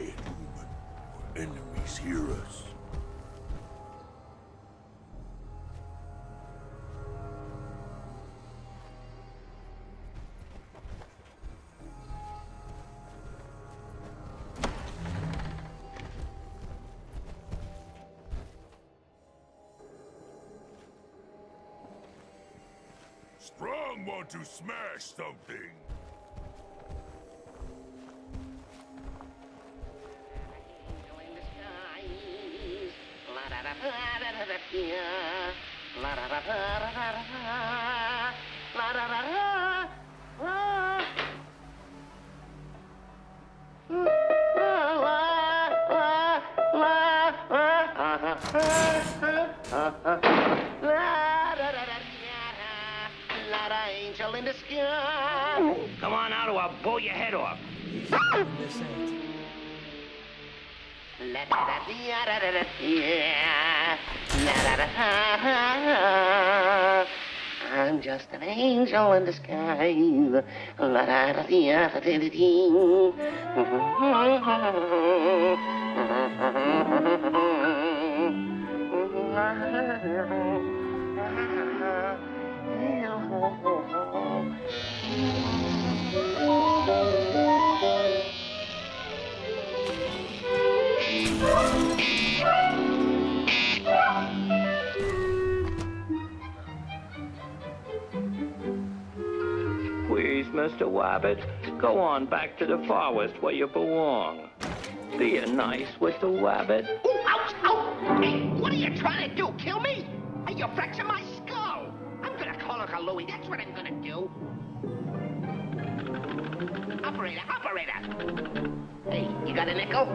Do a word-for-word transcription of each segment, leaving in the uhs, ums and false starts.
quiet movement, or enemies hear us. Strong want to smash something. Angel in the sky. Come on out or I'll blow your head off. This ain't. I'm just an angel in the sky. Please, Mister Wabbit, go on back to the forest where you belong. Be a nice little wabbit. Ooh, ouch, ouch! Hey, what are you trying to do? Kill me? Hey, you're fracturing my skull. I'm gonna call Uncle Louie. That's what I'm gonna do. Operator, operator. Hey, you got a nickel?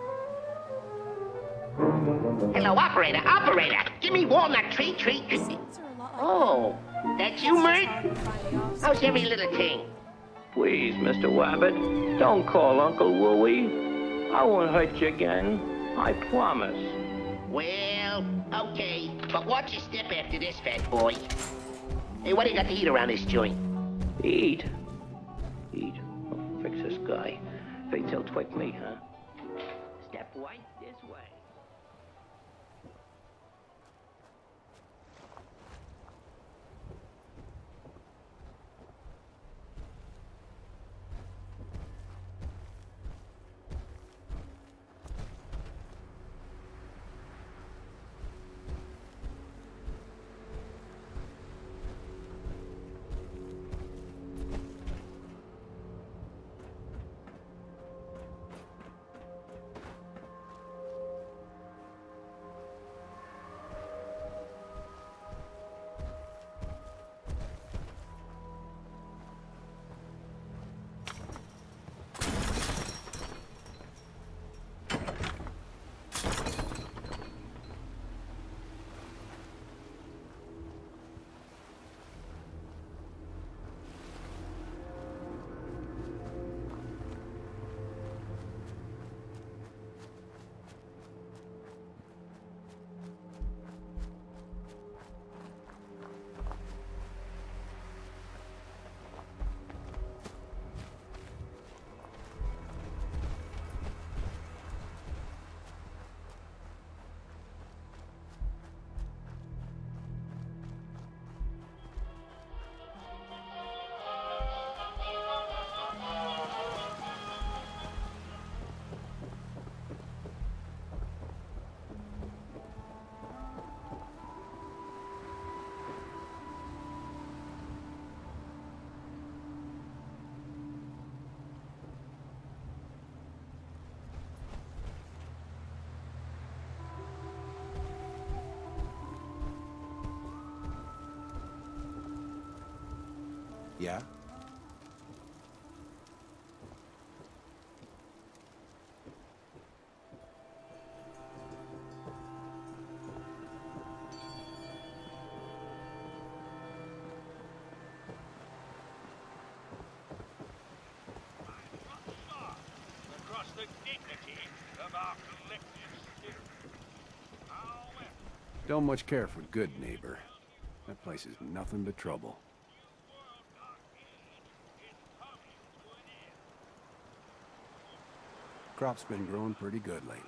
Hello, operator, operator. Give me walnut treat, treat. Oh, that's you, Mert? How's every little thing? Please, Mister Wabbit, don't call Uncle Louie. I won't hurt you again. I promise. Well, okay. But watch your step after this, fat boy. Hey, what do you got to eat around this joint? Eat? Eat? Oh, fix this guy. Think he'll twig me, huh? Step right this way. Yeah? Across the dignity of our collective spirit. However, Don't much care for good neighbor. That place is nothing but trouble. Crop's been growing pretty good lately.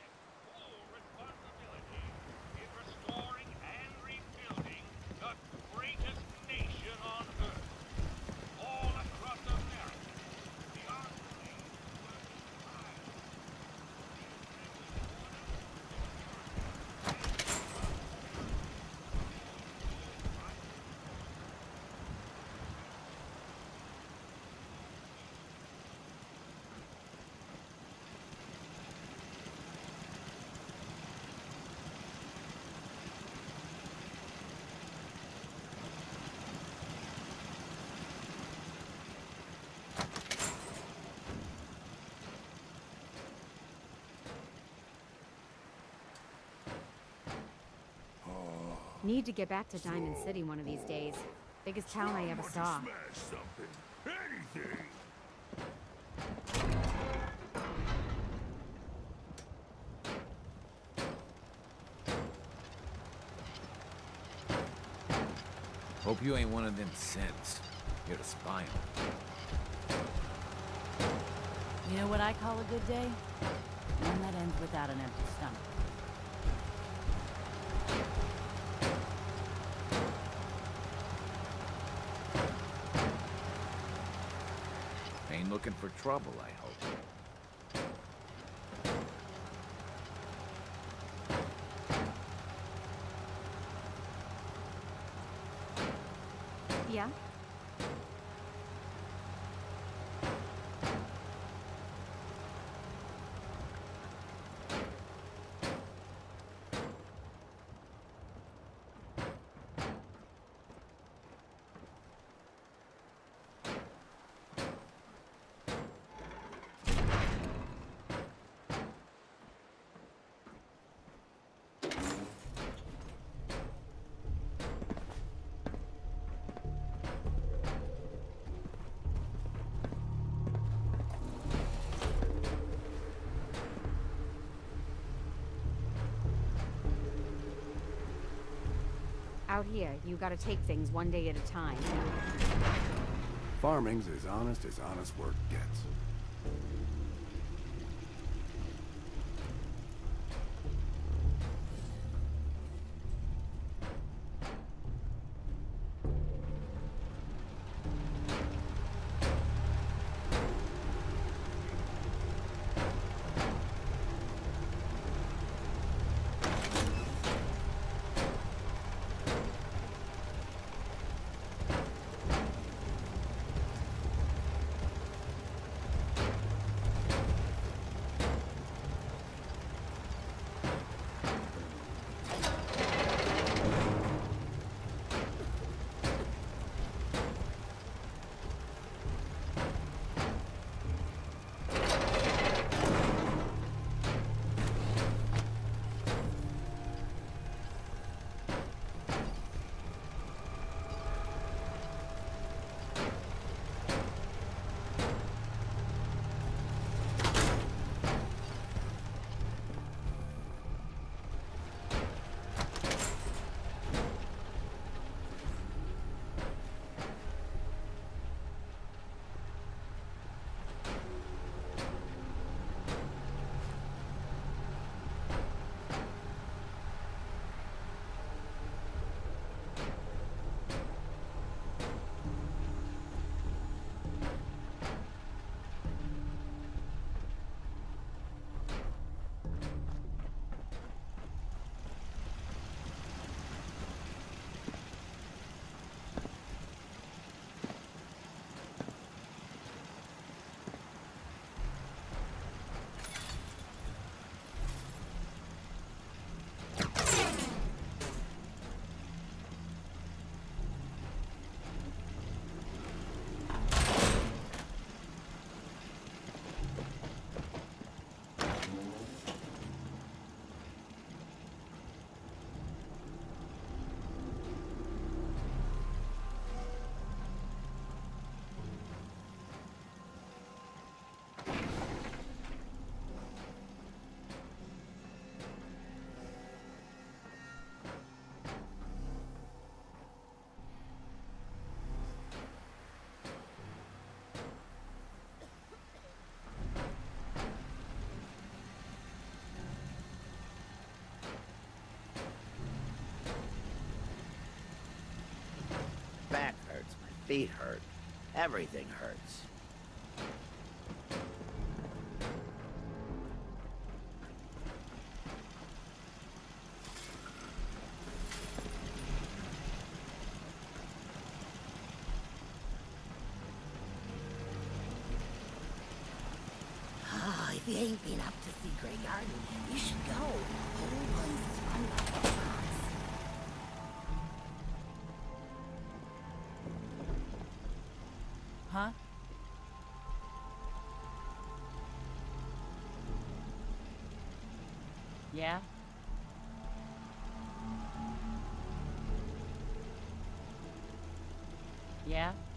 Need to get back to Diamond City one of these days. Biggest town I ever Want to saw. smash something. Anything. Hope you ain't one of them synths. You're the spy. You know what I call a good day? One that ends without an empty stomach. Ain't looking for trouble, I hope. Yeah? Out here, you gotta take things one day at a time. Farming's as honest as honest work gets. feet hurt. Everything hurts. Oh, if you ain't been up to see Grey Garden, you should go. Whole place is run by the fox. Huh? Yeah? Yeah?